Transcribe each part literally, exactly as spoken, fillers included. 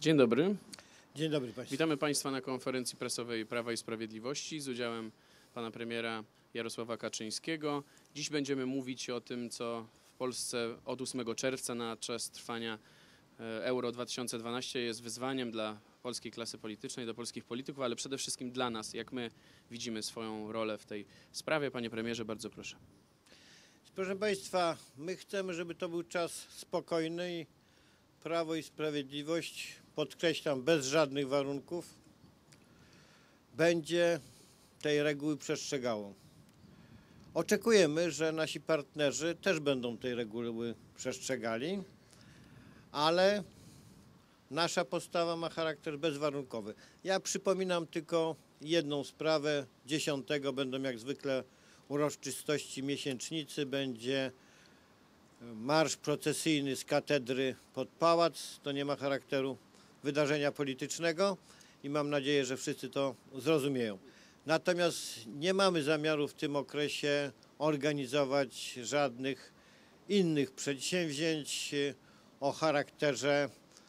Dzień dobry. Dzień dobry Państwu. Witamy Państwa na konferencji prasowej Prawa i Sprawiedliwości z udziałem pana premiera Jarosława Kaczyńskiego. Dziś będziemy mówić o tym, co w Polsce od ósmego czerwca na czas trwania Euro dwa tysiące dwanaście jest wyzwaniem dla polskiej klasy politycznej, dla polskich polityków, ale przede wszystkim dla nas, jak my widzimy swoją rolę w tej sprawie. Panie premierze, bardzo proszę. Proszę Państwa, my chcemy, żeby to był czas spokojny i Prawo i Sprawiedliwość, podkreślam, bez żadnych warunków, będzie tej reguły przestrzegało. Oczekujemy, że nasi partnerzy też będą tej reguły przestrzegali, ale nasza postawa ma charakter bezwarunkowy. Ja przypominam tylko jedną sprawę. dziesiątego będą jak zwykle uroczystości miesięcznicy, będzie marsz procesyjny z katedry pod pałac. To nie ma charakteru wydarzenia politycznego i mam nadzieję, że wszyscy to zrozumieją. Natomiast nie mamy zamiaru w tym okresie organizować żadnych innych przedsięwzięć o charakterze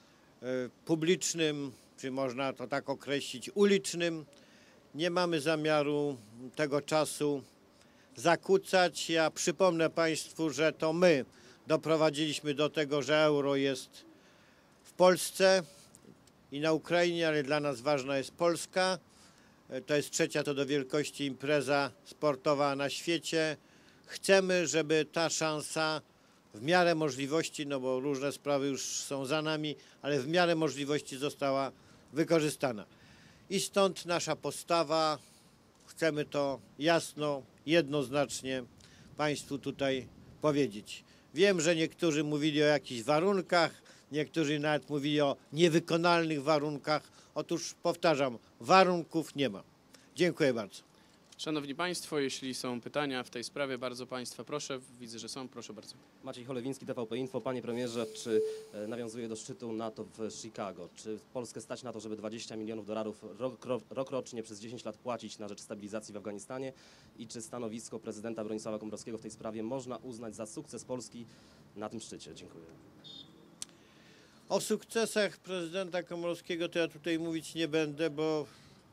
publicznym, czy można to tak określić, ulicznym. Nie mamy zamiaru tego czasu zakłócać. Ja przypomnę Państwu, że to my doprowadziliśmy do tego, że euro jest w Polsce i na Ukrainie, ale dla nas ważna jest Polska. To jest trzecia to do wielkości impreza sportowa na świecie. Chcemy, żeby ta szansa w miarę możliwości, no bo różne sprawy już są za nami, ale w miarę możliwości została wykorzystana. I stąd nasza postawa. Chcemy to jasno, jednoznacznie Państwu tutaj powiedzieć. Wiem, że niektórzy mówili o jakichś warunkach, niektórzy nawet mówili o niewykonalnych warunkach. Otóż powtarzam, warunków nie ma. Dziękuję bardzo. Szanowni Państwo, jeśli są pytania w tej sprawie, bardzo Państwa proszę. Widzę, że są. Proszę bardzo. Maciej Cholewiński, T V P Info. Panie premierze, czy e, nawiązuje do szczytu NATO w Chicago? Czy Polskę stać na to, żeby dwadzieścia milionów dolarów rok, rok, rokrocznie przez dziesięć lat płacić na rzecz stabilizacji w Afganistanie? I czy stanowisko prezydenta Bronisława Komorowskiego w tej sprawie można uznać za sukces Polski na tym szczycie? Dziękuję. O sukcesach prezydenta Komorowskiego to ja tutaj mówić nie będę, bo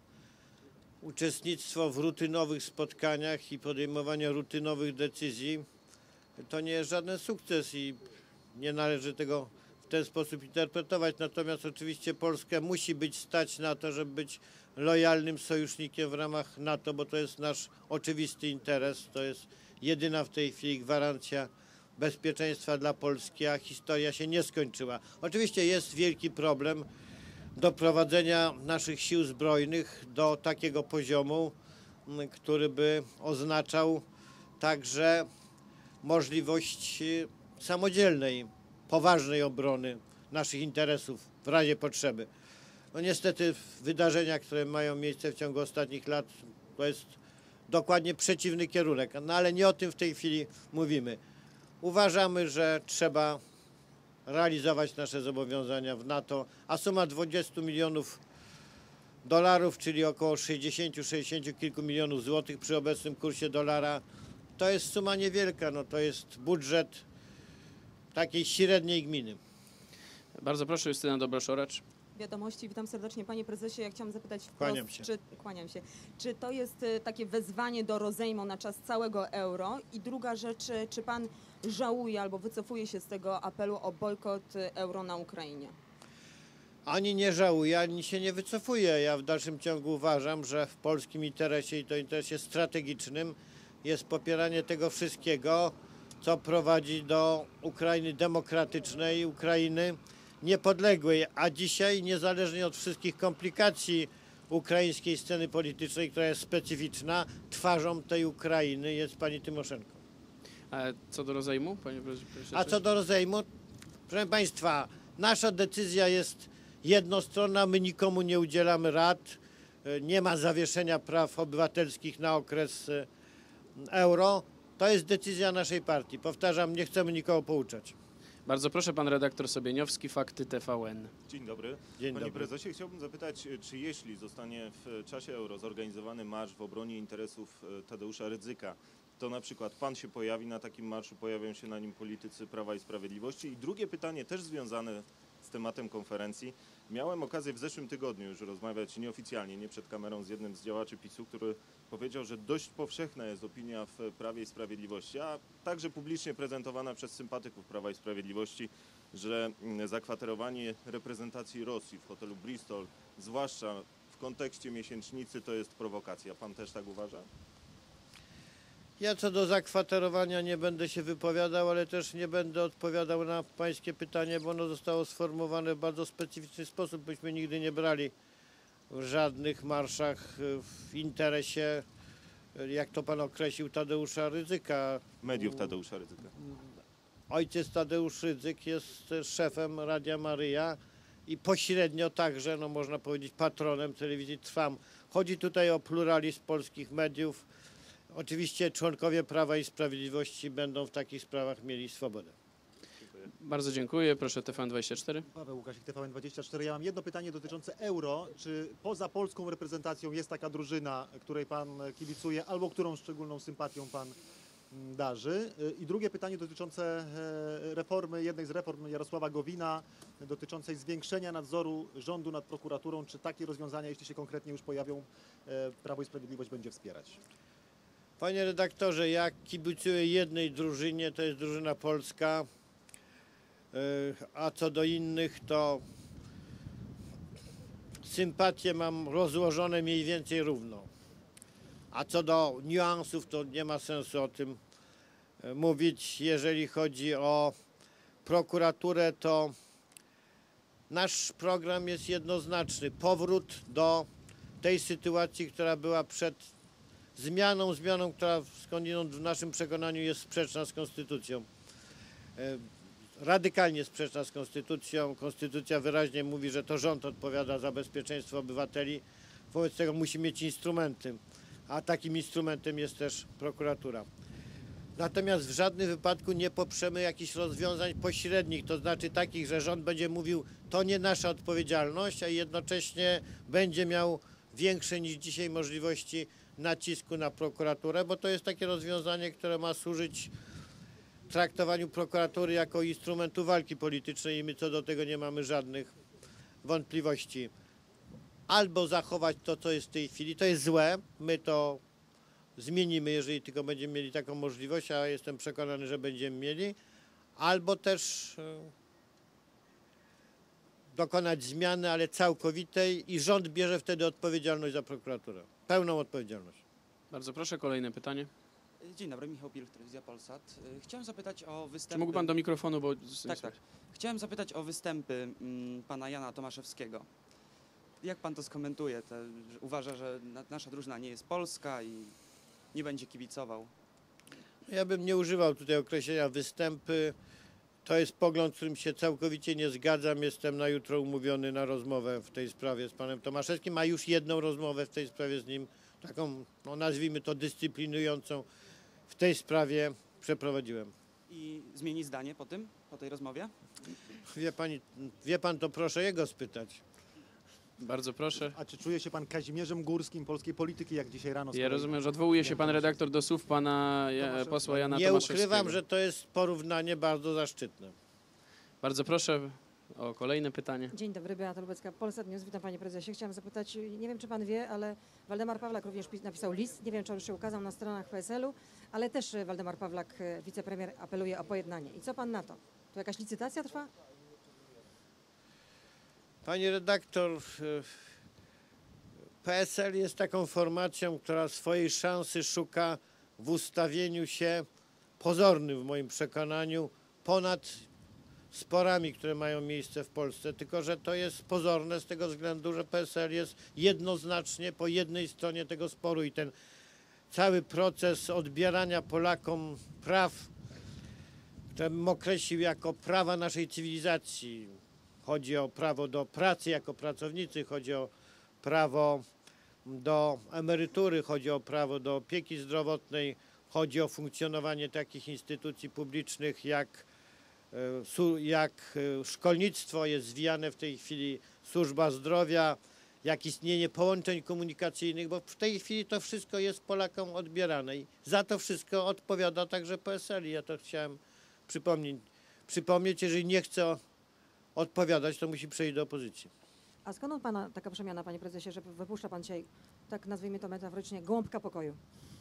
uczestnictwo w rutynowych spotkaniach i podejmowanie rutynowych decyzji to nie jest żaden sukces i nie należy tego w ten sposób interpretować. Natomiast oczywiście Polskę musi być stać na to, żeby być lojalnym sojusznikiem w ramach NATO, bo to jest nasz oczywisty interes. To jest jedyna w tej chwili gwarancja bezpieczeństwa dla Polski, a historia się nie skończyła. Oczywiście jest wielki problem doprowadzenia naszych sił zbrojnych do takiego poziomu, który by oznaczał także możliwość samodzielnej, poważnej obrony naszych interesów w razie potrzeby. No niestety wydarzenia, które mają miejsce w ciągu ostatnich lat, to jest dokładnie przeciwny kierunek, no ale nie o tym w tej chwili mówimy. Uważamy, że trzeba realizować nasze zobowiązania w NATO, a suma dwudziestu milionów dolarów, czyli około sześćdziesięciu, sześćdziesięciu kilku milionów złotych przy obecnym kursie dolara, to jest suma niewielka, no to jest budżet takiej średniej gminy. Bardzo proszę, Justyna Dobrosz-Oracz. Wiadomości, witam serdecznie Panie Prezesie. Ja chciałam zapytać wprost, Kłaniam się. Czy, kłaniam się, czy to jest y, takie wezwanie do rozejmu na czas całego euro? I druga rzecz, czy Pan żałuje albo wycofuje się z tego apelu o bojkot y, euro na Ukrainie? Ani nie żałuję, ani się nie wycofuję. Ja w dalszym ciągu uważam, że w polskim interesie i to interesie strategicznym jest popieranie tego wszystkiego, co prowadzi do Ukrainy demokratycznej, Ukrainy niepodległej, a dzisiaj niezależnie od wszystkich komplikacji ukraińskiej sceny politycznej, która jest specyficzna, twarzą tej Ukrainy jest pani Tymoszenko. A co do rozejmu, panie prezesie? A co do rozejmu, proszę Państwa, nasza decyzja jest jednostronna, my nikomu nie udzielamy rad, nie ma zawieszenia praw obywatelskich na okres euro. To jest decyzja naszej partii. Powtarzam, nie chcemy nikogo pouczać. Bardzo proszę, pan redaktor Sobieniowski, Fakty T V N. Dzień dobry. Dzień Panie dobry. prezesie, chciałbym zapytać, czy jeśli zostanie w czasie euro zorganizowany marsz w obronie interesów Tadeusza Rydzyka, to na przykład pan się pojawi na takim marszu, pojawią się na nim politycy Prawa i Sprawiedliwości? I drugie pytanie, też związane z tematem konferencji. Miałem okazję w zeszłym tygodniu już rozmawiać nieoficjalnie, nie przed kamerą, z jednym z działaczy PiSu, który powiedział, że dość powszechna jest opinia w Prawie i Sprawiedliwości, a także publicznie prezentowana przez sympatyków Prawa i Sprawiedliwości, że zakwaterowanie reprezentacji Rosji w hotelu Bristol, zwłaszcza w kontekście miesięcznicy, to jest prowokacja. Pan też tak uważa? Ja co do zakwaterowania nie będę się wypowiadał, ale też nie będę odpowiadał na pańskie pytanie, bo ono zostało sformułowane w bardzo specyficzny sposób. Myśmy nigdy nie brali w żadnych marszach w interesie, jak to pan określił, Tadeusza Rydzyka. Mediów Tadeusza Rydzyka. Ojciec Tadeusz Rydzyk jest szefem Radia Maryja i pośrednio także, no można powiedzieć, patronem telewizji Trwam. Chodzi tutaj o pluralizm polskich mediów. Oczywiście członkowie Prawa i Sprawiedliwości będą w takich sprawach mieli swobodę. Bardzo dziękuję. Proszę T V N dwadzieścia cztery. Paweł Łukasik, T V N dwadzieścia cztery. Ja mam jedno pytanie dotyczące euro. Czy poza polską reprezentacją jest taka drużyna, której pan kibicuje, albo którą szczególną sympatią pan mm, darzy? I drugie pytanie dotyczące e, reformy, jednej z reform Jarosława Gowina, dotyczącej zwiększenia nadzoru rządu nad prokuraturą. Czy takie rozwiązania, jeśli się konkretnie już pojawią, e, Prawo i Sprawiedliwość będzie wspierać? Panie redaktorze, ja kibicuję jednej drużynie, to jest drużyna polska, yy, a co do innych, to sympatie mam rozłożone mniej więcej równo. A co do niuansów, to nie ma sensu o tym yy, mówić. Jeżeli chodzi o prokuraturę, to nasz program jest jednoznaczny. Powrót do tej sytuacji, która była przed zmianą, zmianą, która skądinąd w naszym przekonaniu jest sprzeczna z konstytucją. E, Radykalnie sprzeczna z konstytucją. Konstytucja wyraźnie mówi, że to rząd odpowiada za bezpieczeństwo obywateli. Wobec tego musi mieć instrumenty, a takim instrumentem jest też prokuratura. Natomiast w żadnym wypadku nie poprzemy jakichś rozwiązań pośrednich, to znaczy takich, że rząd będzie mówił, to nie nasza odpowiedzialność, a jednocześnie będzie miał większe niż dzisiaj możliwości nacisku na prokuraturę, bo to jest takie rozwiązanie, które ma służyć traktowaniu prokuratury jako instrumentu walki politycznej i my co do tego nie mamy żadnych wątpliwości. Albo zachować to, co jest w tej chwili, to jest złe, my to zmienimy, jeżeli tylko będziemy mieli taką możliwość, a jestem przekonany, że będziemy mieli, albo też dokonać zmiany, ale całkowitej i rząd bierze wtedy odpowiedzialność za prokuraturę. Pełną odpowiedzialność. Bardzo proszę, kolejne pytanie. Dzień dobry, Michał Pilch, Telewizja Polsat. Chciałem zapytać o występy... Czy mógł pan do mikrofonu, bo... Tak, tak. Chciałem zapytać o występy mm, pana Jana Tomaszewskiego. Jak pan to skomentuje? Te, że uważa, że na, nasza drużyna nie jest polska i nie będzie kibicował. Ja bym nie używał tutaj określenia występy. To jest pogląd, z którym się całkowicie nie zgadzam. Jestem na jutro umówiony na rozmowę w tej sprawie z panem Tomaszewskim, a już jedną rozmowę w tej sprawie z nim, taką, no nazwijmy to dyscyplinującą, w tej sprawie przeprowadziłem. I zmieni zdanie po tym, po tej rozmowie? Wie pani, wie pan, to proszę jego spytać. Bardzo proszę. A czy czuje się pan Kazimierzem Górskim polskiej polityki, jak dzisiaj rano? z Ja kolei? rozumiem, że odwołuje się pan redaktor do słów pana ja, Tomaszewskiego. posła Jana Nie Tomaszewskiego. ukrywam, że to jest porównanie bardzo zaszczytne. Bardzo proszę o kolejne pytanie. Dzień dobry, Beata Lubecka, Polsat News. Witam panie prezesie. Chciałam zapytać, nie wiem czy pan wie, ale Waldemar Pawlak również pi- napisał list, nie wiem czy on już się ukazał na stronach P S L u, ale też e, Waldemar Pawlak, e, wicepremier, apeluje o pojednanie. I co pan na to? To jakaś licytacja trwa? Pani redaktor, P S L jest taką formacją, która swojej szansy szuka w ustawieniu się pozornym w moim przekonaniu ponad sporami, które mają miejsce w Polsce, tylko że to jest pozorne z tego względu, że P S L jest jednoznacznie po jednej stronie tego sporu i ten cały proces odbierania Polakom praw, które bym określił jako prawa naszej cywilizacji. Chodzi o prawo do pracy jako pracownicy, chodzi o prawo do emerytury, chodzi o prawo do opieki zdrowotnej, chodzi o funkcjonowanie takich instytucji publicznych jak, e, su- jak e, szkolnictwo, jest zwijane w tej chwili służba zdrowia, jak istnienie połączeń komunikacyjnych, bo w tej chwili to wszystko jest Polakom odbierane i za to wszystko odpowiada także P S L. I ja to chciałem przypomnieć, przypomnieć jeżeli nie chcę odpowiadać, to musi przejść do opozycji. A skąd od pana taka przemiana, panie prezesie, że wypuszcza pan dzisiaj, tak nazwijmy to metaforycznie, gołąbka pokoju?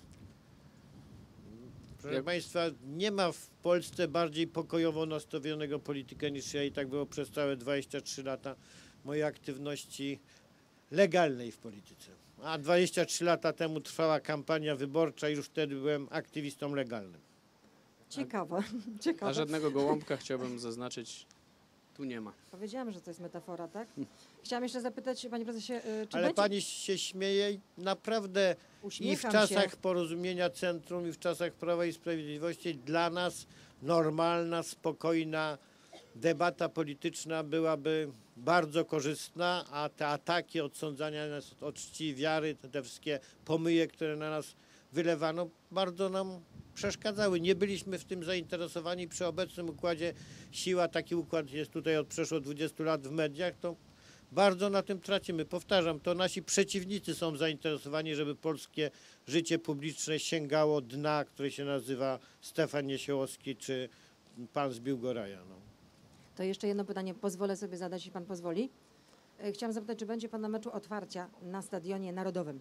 Proszę Jak- Państwa, nie ma w Polsce bardziej pokojowo nastawionego polityka niż ja i tak było przez całe dwadzieścia trzy lata mojej aktywności legalnej w polityce. A dwadzieścia trzy lata temu trwała kampania wyborcza i już wtedy byłem aktywistą legalnym. Ciekawe, A ciekawe. żadnego gołąbka chciałbym zaznaczyć, tu nie ma. Powiedziałam, że to jest metafora, tak? Chciałam jeszcze zapytać, panie prezesie, y, czy Ale będzie... pani się śmieje i naprawdę i w Uśmiecham czasach się. porozumienia centrum, i w czasach Prawa i Sprawiedliwości dla nas normalna, spokojna debata polityczna byłaby bardzo korzystna, a te ataki, odsądzania nas od czci, wiary, te, te wszystkie pomyje, które na nas wylewano, bardzo nam przeszkadzały. Nie byliśmy w tym zainteresowani. Przy obecnym układzie siła, taki układ jest tutaj od przeszło dwudziestu lat w mediach, to bardzo na tym tracimy. Powtarzam, to nasi przeciwnicy są zainteresowani, żeby polskie życie publiczne sięgało dna, które się nazywa Stefan Niesiołowski czy pan z Biłgoraja. No. To jeszcze jedno pytanie pozwolę sobie zadać, jeśli pan pozwoli. Y, Chciałam zapytać, czy będzie pan na meczu otwarcia na Stadionie Narodowym?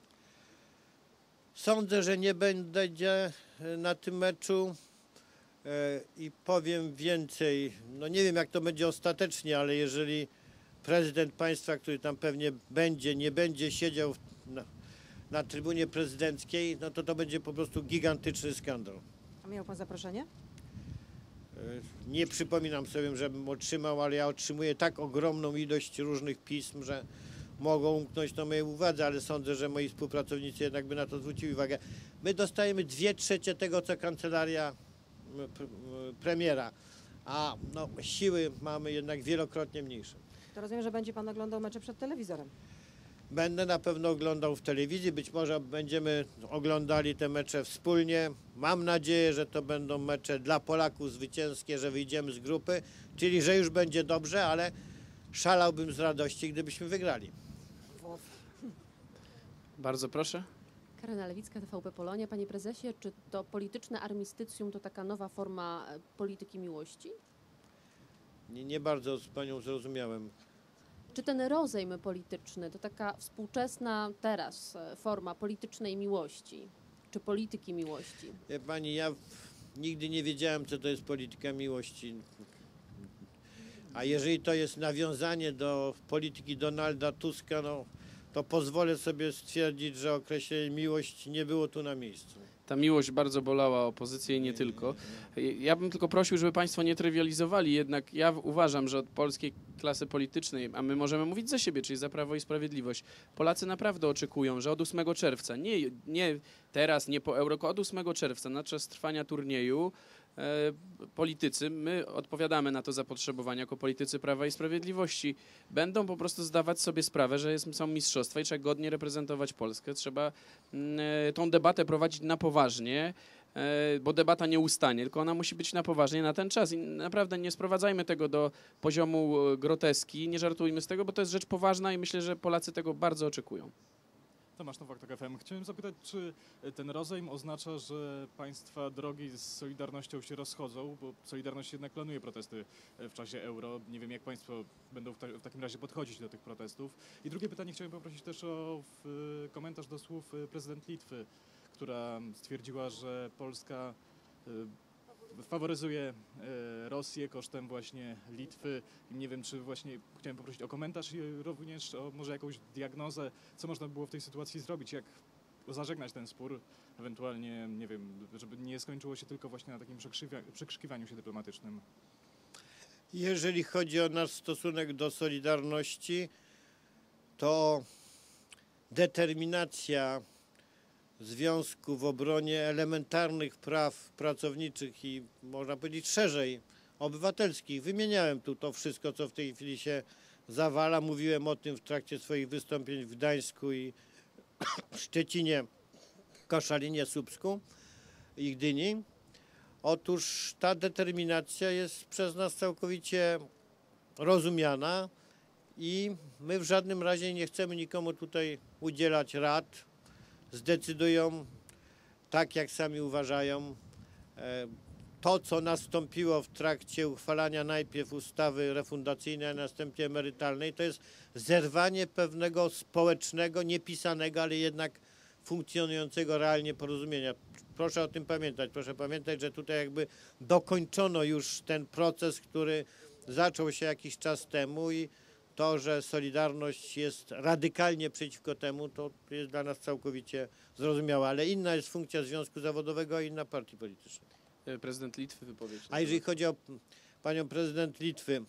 Sądzę, że nie będzie na tym meczu e, i powiem więcej. No nie wiem, jak to będzie ostatecznie, ale jeżeli prezydent państwa, który tam pewnie będzie, nie będzie siedział w- na, na trybunie prezydenckiej, no to to będzie po prostu gigantyczny skandal. A miał pan zaproszenie? E, Nie przypominam sobie, żebym otrzymał, ale ja otrzymuję tak ogromną ilość różnych pism, że mogą umknąć na mojej uwadze, ale sądzę, że moi współpracownicy jednak by na to zwrócili uwagę. My dostajemy dwie trzecie tego, co kancelaria m, p- m, premiera, a no, siły mamy jednak wielokrotnie mniejsze. To rozumiem, że będzie pan oglądał mecze przed telewizorem. Będę na pewno oglądał w telewizji, być może będziemy oglądali te mecze wspólnie. Mam nadzieję, że to będą mecze dla Polaków zwycięskie, że wyjdziemy z grupy, czyli że już będzie dobrze, ale szalałbym z radości, gdybyśmy wygrali. Bardzo proszę. Karina Lewicka, T V P Polonia. Panie prezesie, czy to polityczne armistycjum to taka nowa forma e, polityki miłości? Nie, nie bardzo z panią zrozumiałem. Czy ten rozejm polityczny to taka współczesna teraz e, forma politycznej miłości? Czy polityki miłości? Wie pani, ja w- nigdy nie wiedziałem, co to jest polityka miłości. A jeżeli to jest nawiązanie do polityki Donalda Tuska, no, to pozwolę sobie stwierdzić, że określenie miłość nie było tu na miejscu. Ta miłość bardzo bolała opozycję i nie tylko. Ja bym tylko prosił, żeby Państwo nie trywializowali, jednak ja w- uważam, że od polskiej klasy politycznej, a my możemy mówić za siebie, czyli za Prawo i Sprawiedliwość, Polacy naprawdę oczekują, że od ósmego czerwca, nie, nie teraz, nie po euro, tylko od ósmego czerwca na czas trwania turnieju e, politycy, my odpowiadamy na to zapotrzebowanie jako politycy Prawa i Sprawiedliwości, będą po prostu zdawać sobie sprawę, że jest, są mistrzostwa i trzeba godnie reprezentować Polskę. Trzeba mm, e, tą debatę prowadzić na poważnie, e, bo debata nie ustanie, tylko ona musi być na poważnie na ten czas. I naprawdę nie sprowadzajmy tego do poziomu e, groteski, nie żartujmy z tego, bo to jest rzecz poważna i myślę, że Polacy tego bardzo oczekują. Tomasz Nowak, TOK F M. Chciałem zapytać, czy ten rozejm oznacza, że państwa drogi z Solidarnością się rozchodzą, bo Solidarność jednak planuje protesty w czasie euro. Nie wiem, jak państwo będą w, ta w takim razie podchodzić do tych protestów. I drugie pytanie, chciałem poprosić też o w, komentarz do słów y, prezydent Litwy, która stwierdziła, że Polska y, faworyzuje y, Rosję kosztem właśnie Litwy. I nie wiem, czy właśnie chciałem poprosić o komentarz i również o może jakąś diagnozę, co można było w tej sytuacji zrobić, jak zażegnać ten spór, ewentualnie, nie wiem, żeby nie skończyło się tylko właśnie na takim przekrzywia- przekrzykiwaniu się dyplomatycznym. Jeżeli chodzi o nasz stosunek do Solidarności, to determinacja Związku w obronie elementarnych praw pracowniczych i można powiedzieć szerzej obywatelskich. Wymieniałem tu to wszystko, co w tej chwili się zawala. Mówiłem o tym w trakcie swoich wystąpień w Gdańsku i Szczecinie, Koszalinie, Słupsku i Gdyni. Otóż ta determinacja jest przez nas całkowicie rozumiana i my w żadnym razie nie chcemy nikomu tutaj udzielać rad. Zdecydują tak, jak sami uważają. E, to, co nastąpiło w trakcie uchwalania najpierw ustawy refundacyjnej, a następnie emerytalnej, to jest zerwanie pewnego społecznego, niepisanego, ale jednak funkcjonującego realnie porozumienia. Proszę o tym pamiętać. Proszę pamiętać, że tutaj jakby dokończono już ten proces, który zaczął się jakiś czas temu i to, że Solidarność jest radykalnie przeciwko temu, to jest dla nas całkowicie zrozumiałe. Ale inna jest funkcja związku zawodowego, a inna partii politycznej. E, Prezydent Litwy wypowiedź. A jeżeli chodzi o panią prezydent Litwy,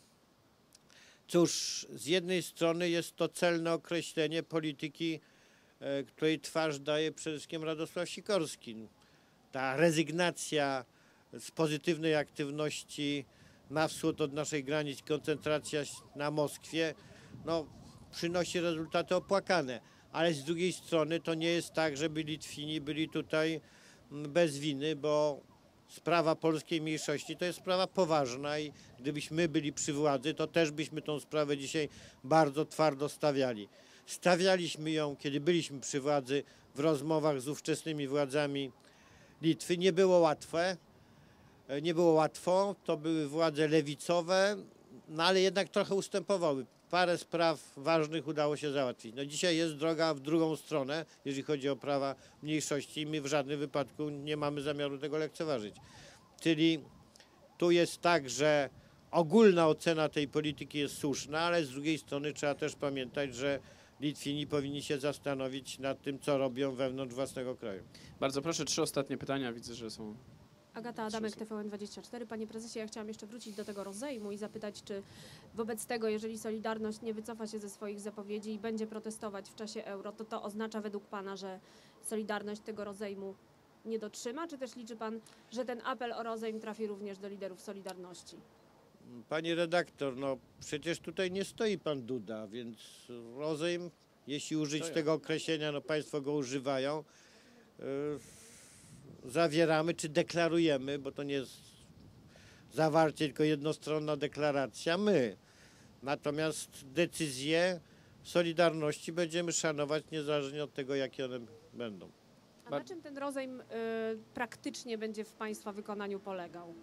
cóż, z jednej strony jest to celne określenie polityki, e, której twarz daje przede wszystkim Radosław Sikorski. Ta rezygnacja z pozytywnej aktywności na wschód od naszej granic, koncentracja na Moskwie, no, przynosi rezultaty opłakane. Ale z drugiej strony to nie jest tak, żeby Litwini byli tutaj bez winy, bo sprawa polskiej mniejszości to jest sprawa poważna i gdybyśmy byli przy władzy, to też byśmy tą sprawę dzisiaj bardzo twardo stawiali. Stawialiśmy ją, kiedy byliśmy przy władzy, w rozmowach z ówczesnymi władzami Litwy. Nie było łatwe, nie było łatwo, to były władze lewicowe, no ale jednak trochę ustępowały. Parę spraw ważnych udało się załatwić. No dzisiaj jest droga w drugą stronę, jeżeli chodzi o prawa mniejszości i my w żadnym wypadku nie mamy zamiaru tego lekceważyć. Czyli tu jest tak, że ogólna ocena tej polityki jest słuszna, ale z drugiej strony trzeba też pamiętać, że Litwini powinni się zastanowić nad tym, co robią wewnątrz własnego kraju. Bardzo proszę, trzy ostatnie pytania. Widzę, że są... Agata Adamek, T V N dwadzieścia cztery. Panie prezesie, ja chciałam jeszcze wrócić do tego rozejmu i zapytać, czy wobec tego, jeżeli Solidarność nie wycofa się ze swoich zapowiedzi i będzie protestować w czasie euro, to to oznacza według pana, że Solidarność tego rozejmu nie dotrzyma? Czy też liczy pan, że ten apel o rozejm trafi również do liderów Solidarności? Pani redaktor, no przecież tutaj nie stoi pan Duda, więc rozejm, jeśli użyć tego określenia, no państwo go używają, yy, zawieramy czy deklarujemy, bo to nie jest zawarcie, tylko jednostronna deklaracja, my. Natomiast decyzje Solidarności będziemy szanować niezależnie od tego, jakie one będą. A na czym ten rozejm y, praktycznie będzie w państwa wykonaniu polegał?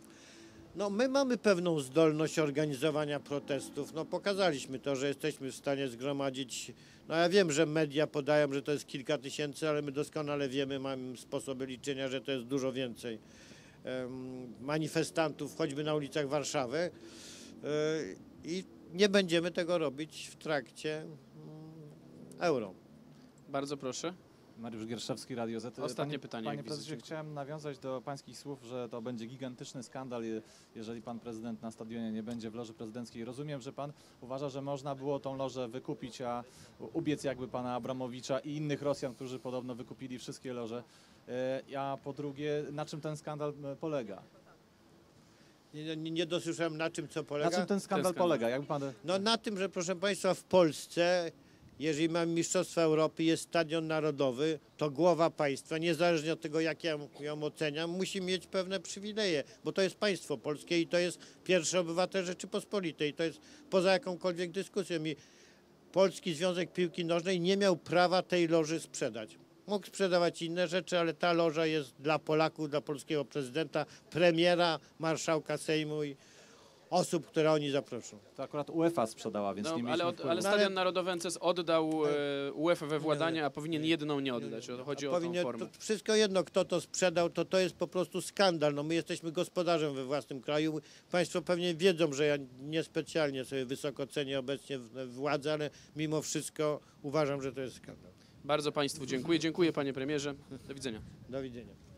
No my mamy pewną zdolność organizowania protestów. No pokazaliśmy to, że jesteśmy w stanie zgromadzić, no ja wiem, że media podają, że to jest kilka tysięcy, ale my doskonale wiemy, mamy sposoby liczenia, że to jest dużo więcej um, manifestantów, choćby na ulicach Warszawy yy, i nie będziemy tego robić w trakcie um, euro. Bardzo proszę. Mariusz Gierszewski, Radio Z. Ostatnie panie, pytanie, Panie jak widzę, prezesie, dziękuję. chciałem nawiązać do pańskich słów, że to będzie gigantyczny skandal, je- jeżeli pan prezydent na stadionie nie będzie w loży prezydenckiej. Rozumiem, że pan uważa, że można było tą lożę wykupić, a ubiec jakby pana Abramowicza i innych Rosjan, którzy podobno wykupili wszystkie loże. E, A po drugie, na czym ten skandal e, polega? Nie, nie, nie dosłyszałem, na czym co polega. Na czym ten skandal skandal. polega? Jakby pan... No na tym, że proszę Państwa, w Polsce, jeżeli mamy Mistrzostwa Europy, jest Stadion Narodowy, to głowa państwa, niezależnie od tego, jak ja ją oceniam, musi mieć pewne przywileje, bo to jest państwo polskie i to jest pierwszy obywatel Rzeczypospolitej. To jest poza jakąkolwiek dyskusją. I Polski Związek Piłki Nożnej nie miał prawa tej loży sprzedać. Mógł sprzedawać inne rzeczy, ale ta loża jest dla Polaków, dla polskiego prezydenta, premiera, marszałka Sejmu i osób, które oni zaproszą. To akurat UEFA sprzedała, więc No, nie ale, mieliśmy od, wpływu. ale No, ale- Stadion Narodowy N C S oddał e, UEFA we władanie, a powinien jedną nie oddać. O to chodzi A o tą powinien- formę. to wszystko jedno, kto to sprzedał, to to jest po prostu skandal. No my jesteśmy gospodarzem we własnym kraju. Państwo pewnie wiedzą, że ja niespecjalnie sobie wysoko cenię obecnie w- władzę, ale mimo wszystko uważam, że to jest skandal. Bardzo Państwu dziękuję. Dziękuję Panie Premierze. Do widzenia. Do widzenia.